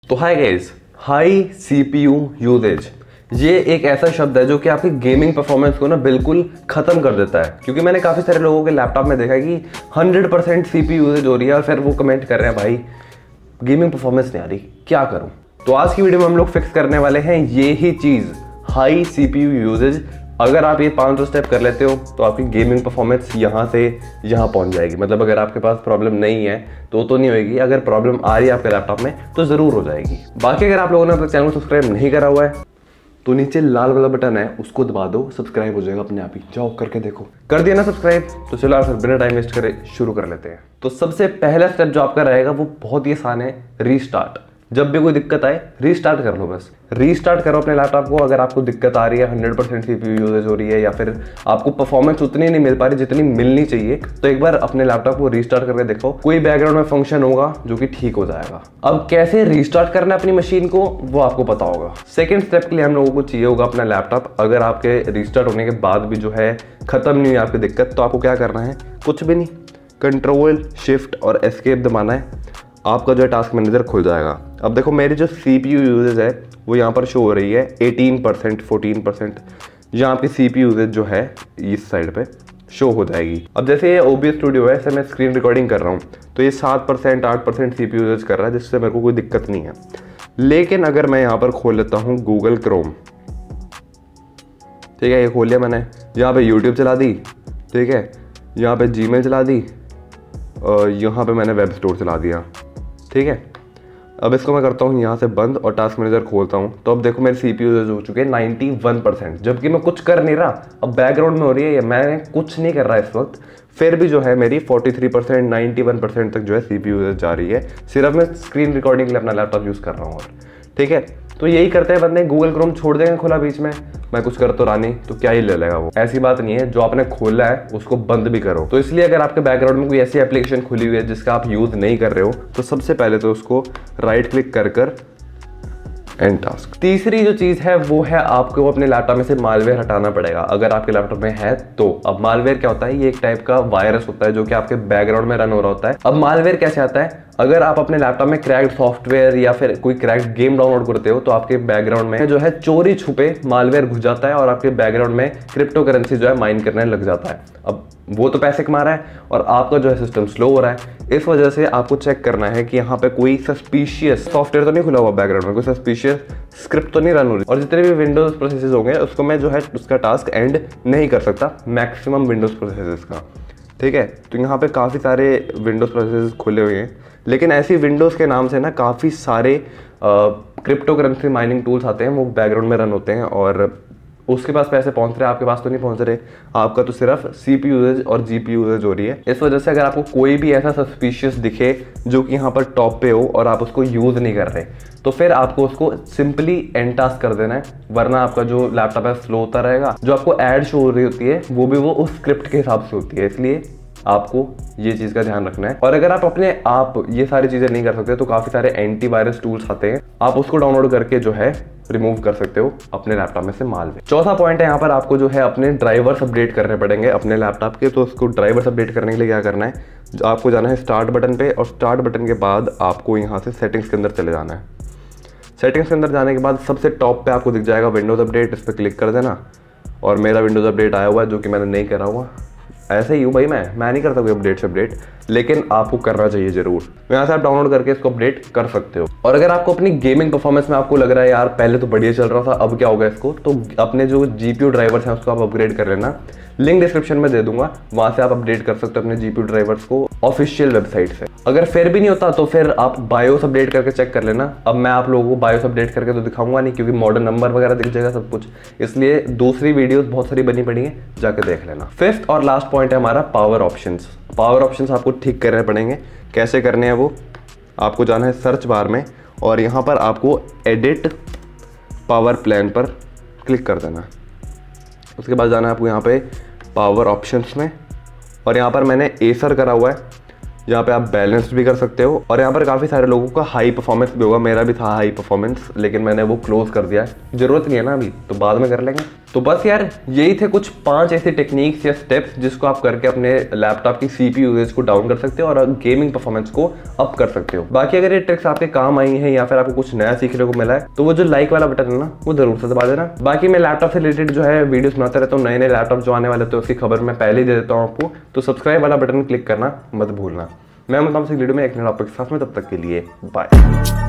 तो hi guys, high CPU usage ये एक ऐसा शब्द है जो कि आपकी गेमिंग परफॉर्मेंस को ना बिल्कुल खत्म कर देता है। क्योंकि मैंने काफी सारे लोगों के लैपटॉप में देखा है कि 100% सीपीयू यूजेज हो रही है और फिर वो कमेंट कर रहे हैं भाई गेमिंग परफॉर्मेंस नहीं आ रही, क्या करूं। तो आज की वीडियो में हम लोग फिक्स करने वाले हैं ये ही चीज, हाई सीपीयू यूजेज। अगर आप ये 5 स्टेप कर लेते हो तो आपकी गेमिंग परफॉर्मेंस यहाँ से यहाँ पहुँच जाएगी। मतलब अगर आपके पास प्रॉब्लम नहीं है तो नहीं होगी, अगर प्रॉब्लम आ रही है आपके लैपटॉप में तो ज़रूर हो जाएगी। बाकी अगर आप लोगों ने अपने चैनल को सब्सक्राइब नहीं करा हुआ है तो नीचे लाल वाला बटन है, उसको दबा दो, सब्सक्राइब हो जाएगा अपने आप ही। जाओ करके देखो, कर दिया ना सब्सक्राइब। तो चलो फिर बिना टाइम वेस्ट करे शुरू कर लेते हैं। तो सबसे पहला स्टेप जो आपका रहेगा वो बहुत ही आसान है, रीस्टार्ट। जब भी कोई दिक्कत आए रीस्टार्ट कर लो, बस रीस्टार्ट करो अपने लैपटॉप को। अगर आपको दिक्कत आ रही है, 100% सीपीयू यूजेज हो रही है या फिर आपको परफॉर्मेंस उतनी नहीं मिल पा रही जितनी मिलनी चाहिए, तो एक बार अपने लैपटॉप को रीस्टार्ट करके देखो, कोई बैकग्राउंड में फंक्शन होगा जो कि ठीक हो जाएगा। अब कैसे रीस्टार्ट करना है अपनी मशीन को वो आपको पता होगा। सेकेंड स्टेप के लिए हम लोगों को चाहिए होगा अपना लैपटॉप। अगर आपके रीस्टार्ट होने के बाद भी जो है खत्म नहीं हुई आपकी दिक्कत, तो आपको क्या करना है, कुछ भी नहीं, कंट्रोल शिफ्ट और एस्केप दबाना है, आपका जो है टास्क मैनेजर खुल जाएगा। अब देखो मेरी जो सीपीयू यूजेज है वो यहाँ पर शो हो रही है 18%, 14%। यहाँ पे सीपीयू यूजेज जो है इस साइड पे शो हो जाएगी। अब जैसे ये OBS स्टूडियो है, ऐसे मैं स्क्रीन रिकॉर्डिंग कर रहा हूँ तो ये 7%, 8% सीपीयू यूजेज कर रहा है, जिससे मेरे को कोई दिक्कत नहीं है। लेकिन अगर मैं यहाँ पर खोल लेता हूँ गूगल क्रोम, ठीक है, ये खोल लिया मैंने, यहाँ पे यूट्यूब चला दी, ठीक है, यहाँ पे जीमेल चला दी और यहाँ पे मैंने वेब स्टोर चला दिया, ठीक है। अब इसको मैं करता हूँ यहाँ से बंद और टास्क मैनेजर खोलता हूँ, तो अब देखो मेरे सीपीयू यूजेज हो चुके हैं 91%, जबकि मैं कुछ कर नहीं रहा। अब बैकग्राउंड में हो रही है, मैं कुछ नहीं कर रहा इस वक्त, फिर भी जो है मेरी 43%, 91% तक जो है सीपीयू यूजेज जा रही है। सिर्फ मैं स्क्रीन रिकॉर्डिंग के लिए अपना लैपटॉप यूज़ कर रहा हूँ, ठीक है। तो यही करते हैं बंदे, गूगल क्रोम छोड़ देंगे खुला बीच में, मैं कुछ कर तो रहा नहीं तो क्या ही ले लेगा वो। ऐसी बात नहीं है, जो आपने खोला है उसको बंद भी करो। तो इसलिए अगर आपके बैकग्राउंड में कोई ऐसी एप्लीकेशन खुली हुई है जिसका आप यूज नहीं कर रहे हो, तो सबसे पहले तो उसको राइट क्लिक कर एंड टास्क। तीसरी जो चीज है वो है आपको अपने लैपटॉप में से मालवेयर हटाना पड़ेगा, अगर आपके लैपटॉप में है तो। अब मालवेयर क्या होता है, ये एक टाइप का वायरस होता है जो कि आपके बैकग्राउंड में रन हो रहा होता है। अब मालवेयर कैसे आता है, अगर आप अपने लैपटॉप में क्रैक्ड सॉफ्टवेयर या फिर कोई क्रैक्ड गेम डाउनलोड करते हो तो आपके बैकग्राउंड में जो है चोरी छुपे मालवेयर घुस जाता है और आपके बैकग्राउंड में क्रिप्टो करेंसी जो है माइन करने लग जाता है। अब वो तो पैसे कमा रहा है और आपका जो है सिस्टम स्लो हो रहा है। इस वजह से आपको चेक करना है कि यहाँ पे कोई सस्पिशियस सॉफ्टवेयर तो नहीं खुला हुआ बैकग्राउंड में, कोई सस्पिशियस स्क्रिप्ट तो नहीं रन हो रही। और जितने भी विंडोज प्रोसेसेस होंगे उसको मैं जो है उसका टास्क एंड नहीं कर सकता, मैक्सिमम विंडोज प्रोसेसेस का, ठीक है। तो यहाँ पे काफ़ी सारे विंडोज प्रोसेसेस खुले हुए हैं, लेकिन ऐसी विंडोज़ के नाम से ना काफ़ी सारे क्रिप्टो करेंसी माइनिंग टूल्स आते हैं, वो बैकग्राउंड में रन होते हैं और उसके पास पैसे पहुंच रहे हैं, आपके पास तो नहीं पहुंच रहे। आपका तो सिर्फ सीपीयू यूजेज और जीपीयू यूजेज हो रही है। इस वजह से अगर आपको कोई भी ऐसा सस्पिशियस दिखे जो कि यहाँ पर टॉप पे हो और आप उसको यूज़ नहीं कर रहे, तो फिर आपको उसको सिंपली एंड टास्क कर देना है, वरना आपका जो लैपटॉप है स्लो होता रहेगा। जो आपको ऐड शो हो रही होती है वो भी वो उस स्क्रिप्ट के हिसाब से होती है, इसलिए आपको ये चीज़ का ध्यान रखना है। और अगर आप अपने आप ये सारी चीज़ें नहीं कर सकते तो काफ़ी सारे एंटीवायरस टूल्स आते हैं, आप उसको डाउनलोड करके जो है रिमूव कर सकते हो अपने लैपटॉप में से मालवेयर। चौथा पॉइंट है, यहाँ पर आपको जो है अपने ड्राइवर्स अपडेट करने पड़ेंगे अपने लैपटॉप के। तो उसको ड्राइवर्स अपडेट करने के लिए क्या करना है, आपको जाना है स्टार्ट बटन पे और स्टार्ट बटन के बाद आपको यहाँ से सेटिंग्स के अंदर चले जाना है। सेटिंग्स के अंदर जाने के बाद सबसे टॉप पे आपको दिख जाएगा विंडोज़ अपडेट, इस पर क्लिक कर देना। और मेरा विंडोज़ अपडेट आया हुआ है जो कि मैंने नहीं करा हुआ, ऐसे ही हूँ भाई, मैं नहीं करता कोई अपडेट, लेकिन आपको करना चाहिए जरूर। यहाँ से आप डाउनलोड करके इसको अपडेट कर सकते हो। और अगर आपको अपनी गेमिंग परफॉर्मेंस में आपको लग रहा है यार पहले तो बढ़िया चल रहा था अब क्या होगा इसको, तो अपने जो जीपीयू ड्राइवर्स हैं उसको आप अपग्रेड कर लेना, लिंक डिस्क्रिप्शन में दे दूंगा, वहां से आप अपडेट कर सकते हो अपने जीपीयू ड्राइवर्स को ऑफिशियल वेबसाइट से। अगर फिर भी नहीं होता तो फिर आप बायोस अपडेट करके चेक कर लेना। अब मैं आप लोगों को बायोस अपडेट करके तो दिखाऊंगा नहीं, क्योंकि मॉडर्न नंबर वगैरह दिख जाएगा सब कुछ, इसलिए दूसरी वीडियोस बहुत सारी बनी पड़ी हैं, जाके देख लेना। फिफ्थ और लास्ट पॉइंट है हमारा पावर ऑप्शंस। पावर ऑप्शंस आपको ठीक करने पड़ेंगे। कैसे करने हैं वो, आपको जाना है सर्च बार में और यहाँ पर आपको एडिट पावर प्लान पर क्लिक कर देना। उसके बाद जाना है आपको यहाँ पे पावर ऑप्शंस में और यहाँ पर मैंने एसर करा हुआ है, यहाँ पे आप बैलेंस भी कर सकते हो। और यहाँ पर काफ़ी सारे लोगों का हाई परफॉर्मेंस भी होगा, मेरा भी था हाई परफॉर्मेंस, लेकिन मैंने वो क्लोज कर दिया है, ज़रूरत नहीं है ना अभी, तो बाद में कर लेंगे। तो बस यार यही थे कुछ 5 ऐसे टेक्निक्स या स्टेप्स जिसको आप करके अपने लैपटॉप की CPU यूजेज को डाउन कर सकते हो और गेमिंग परफॉर्मेंस को अप कर सकते हो। बाकी अगर ये ट्रिक्स आपके काम आई हैं या फिर आपको कुछ नया सीखने को मिला है तो वो जो लाइक वाला बटन है ना वो जरूर से दबा देना। बाकी मैं लैपटॉप से रिलेटेड जो है वीडियोस बनाता रहता हूँ, नए नए लैपटॉप जो आने वाले तो उसकी खबर मैं पहले ही दे देता हूँ आपको। तो सब्सक्राइब वाला बटन क्लिक करना मत भूलना। मैं मिलता हूँ वीडियो में एक नए टॉपिक के साथ में, तब तक के लिए बाय।